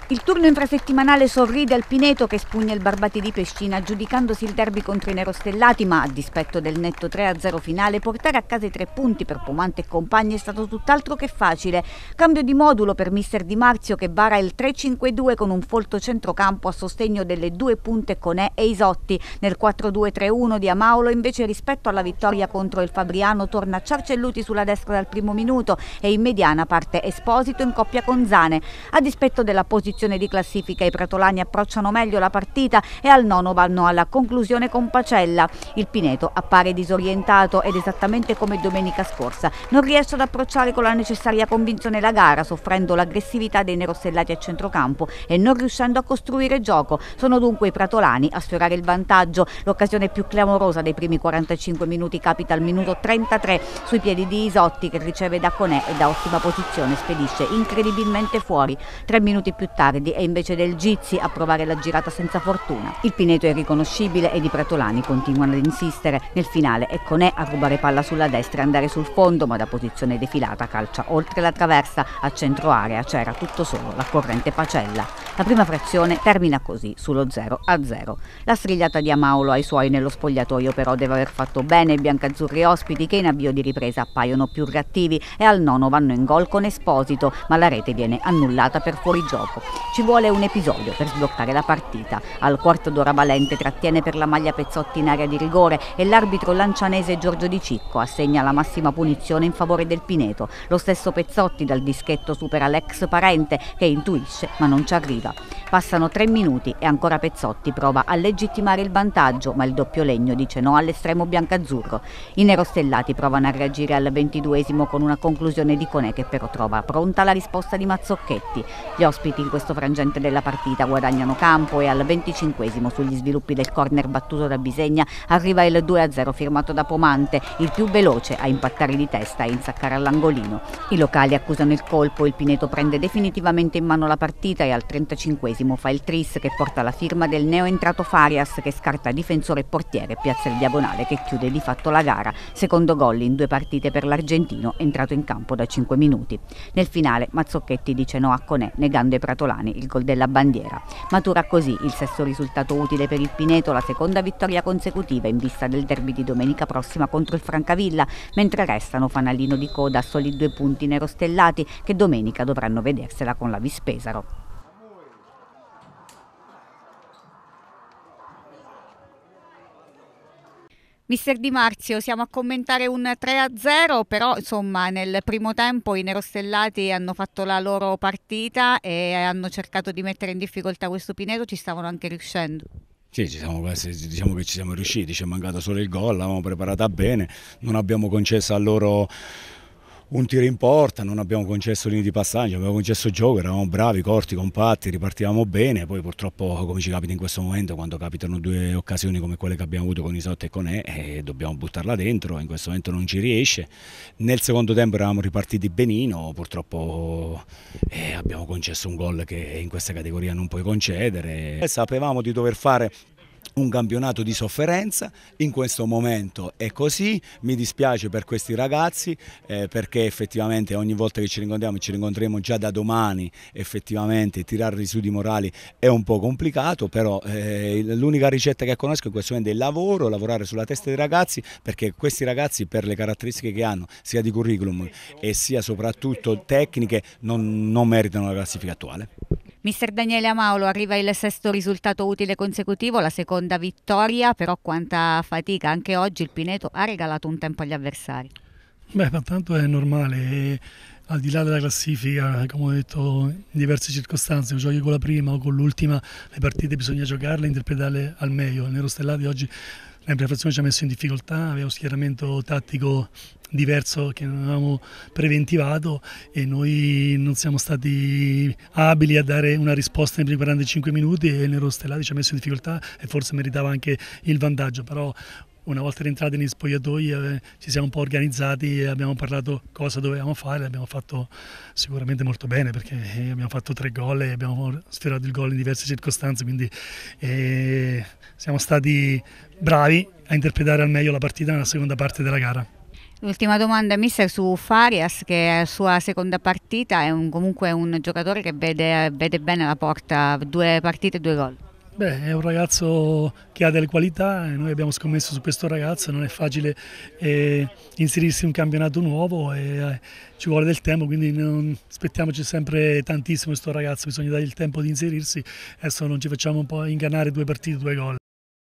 Il turno infrasettimanale sorride al Pineto che spugna il Barbati di Pescina aggiudicandosi il derby contro i nerostellati, ma a dispetto del netto 3-0 finale portare a casa i 3 punti per Pomante e compagni è stato tutt'altro che facile. Cambio di modulo per mister Di Marzio che vara il 3-5-2 con un folto centrocampo a sostegno delle 2 punte Conè e Isotti. Nel 4-2-3-1 di Amaolo invece rispetto alla vittoria contro il Fabriano torna Ciarcelluti sulla destra dal primo minuto e in mediana parte Esposito in coppia con Zane. A dispetto della posizione di classifica i pratolani approcciano meglio la partita e al nono vanno alla conclusione con Pacella. Il Pineto appare disorientato ed esattamente come domenica scorsa non riesce ad approcciare con la necessaria convinzione la gara, soffrendo l'aggressività dei nerostellati a centrocampo e non riuscendo a costruire gioco. Sono dunque i pratolani a sfiorare il vantaggio. L'occasione più clamorosa dei primi 45 minuti capita al minuto 33 sui piedi di Isotti che riceve da Conè e da ottima posizione spedisce incredibilmente fuori. 3 minuti più tardi è invece del Gizzi a provare la girata senza fortuna. Il Pineto è riconoscibile ed i pratolani continuano ad insistere. Nel finale è Conè a rubare palla sulla destra e andare sul fondo, ma da posizione defilata calcia oltre la traversa. A centro area c'era tutto solo la corrente Pacella. La prima frazione termina così sullo 0-0. La strigliata di Amaolo ai suoi nello spogliatoio però deve aver fatto bene i biancazzurri ospiti che in avvio di ripresa appaiono più reattivi e al nono vanno in gol con Esposito, ma la rete viene annullata per fuorigioco. Ci vuole un episodio per sbloccare la partita. Al quarto d'ora Valente trattiene per la maglia Pezzotti in area di rigore e l'arbitro lancianese Giorgio Di Cicco assegna la massima punizione in favore del Pineto. Lo stesso Pezzotti dal dischetto supera l'ex Parente che intuisce ma non ci arriva. Passano 3 minuti e ancora Pezzotti prova a legittimare il vantaggio, ma il doppio legno dice no all'estremo biancazzurro. I nerostellati provano a reagire al 22esimo con una conclusione di Conè che però trova pronta la risposta di Mazzocchetti. Gli ospiti in questo frangente della partita guadagnano campo e al 25esimo sugli sviluppi del corner battuto da Bisegna arriva il 2-0 firmato da Pomante, il più veloce a impattare di testa e insaccare all'angolino. I locali accusano il colpo, il Pineto prende definitivamente in mano la partita e al 35esimo fa il tris che porta la firma del neoentrato Farias che scarta difensore e portiere e piazza il diagonale che chiude di fatto la gara. Secondo gol in 2 partite per l'argentino entrato in campo da 5 minuti. Nel finale Mazzocchetti dice no a Conè negando ai pratolani il gol della bandiera. Matura così il sesto risultato utile per il Pineto, la seconda vittoria consecutiva in vista del derby di domenica prossima contro il Francavilla, mentre restano fanalino di coda a soli 2 punti nerostellati che domenica dovranno vedersela con la Vispesaro. Mister Di Marzio, siamo a commentare un 3-0, però insomma nel primo tempo i nerostellati hanno fatto la loro partita e hanno cercato di mettere in difficoltà questo Pineto, ci stavano anche riuscendo. Sì, diciamo che ci siamo riusciti, ci è mancato solo il gol, l'avevamo preparata bene, non abbiamo concesso a loro un tiro in porta, non abbiamo concesso linee di passaggio, abbiamo concesso gioco, eravamo bravi, corti, compatti, ripartivamo bene, poi purtroppo come ci capita in questo momento quando capitano 2 occasioni come quelle che abbiamo avuto con Isotti e Conè dobbiamo buttarla dentro, in questo momento non ci riesce. Nel secondo tempo eravamo ripartiti benino, purtroppo abbiamo concesso un gol che in questa categoria non puoi concedere. Sapevamo di dover fare un campionato di sofferenza, in questo momento è così, mi dispiace per questi ragazzi perché effettivamente ogni volta che ci rincontreremo già da domani, effettivamente tirarli su di morali è un po' complicato, però l'unica ricetta che conosco in questo momento è il lavoro, lavorare sulla testa dei ragazzi, perché questi ragazzi per le caratteristiche che hanno sia di curriculum e sia soprattutto tecniche non meritano la classifica attuale. Mister Daniele Amaolo, arriva il sesto risultato utile consecutivo, la seconda vittoria, però quanta fatica, anche oggi il Pineto ha regalato un tempo agli avversari. Beh, ma tanto è normale, e al di là della classifica, come ho detto in diverse circostanze, giochi con la prima o con l'ultima, le partite bisogna giocarle e interpretarle al meglio. Il Nerostellati oggi la prima frazione ci ha messo in difficoltà, aveva uno schieramento tattico diverso che non avevamo preventivato e noi non siamo stati abili a dare una risposta nei primi 45 minuti e il Nerostellati ci ha messo in difficoltà e forse meritava anche il vantaggio, però una volta rientrati negli spogliatoi ci siamo un po' organizzati e abbiamo parlato cosa dovevamo fare, l'abbiamo fatto sicuramente molto bene perché abbiamo fatto 3 gol e abbiamo sfiorato il gol in diverse circostanze, quindi siamo stati bravi a interpretare al meglio la partita nella seconda parte della gara. L'ultima domanda, mister, su Farias, che è la sua seconda partita, è comunque un giocatore che vede bene la porta, 2 partite e 2 gol. Beh, è un ragazzo che ha delle qualità e noi abbiamo scommesso su questo ragazzo, non è facile inserirsi in un campionato nuovo e ci vuole del tempo, quindi non aspettiamoci sempre tantissimo questo ragazzo, bisogna dargli il tempo di inserirsi, adesso non ci facciamo un po' ingannare 2 partite, 2 gol.